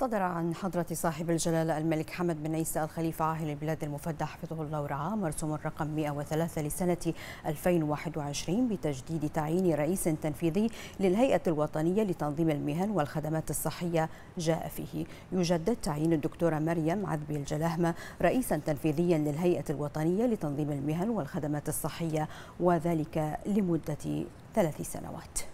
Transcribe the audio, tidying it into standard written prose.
صدر عن حضرة صاحب الجلالة الملك حمد بن عيسى الخليفة عاهل البلاد المفدى حفظه الله ورعاه مرسوم الرقم 103 لسنة 2021 بتجديد تعيين رئيس تنفيذي للهيئة الوطنية لتنظيم المهن والخدمات الصحية. جاء فيه يجدد تعيين الدكتورة مريم عذبي الجلاهمة رئيسا تنفيذيا للهيئة الوطنية لتنظيم المهن والخدمات الصحية، وذلك لمدة 3 سنوات.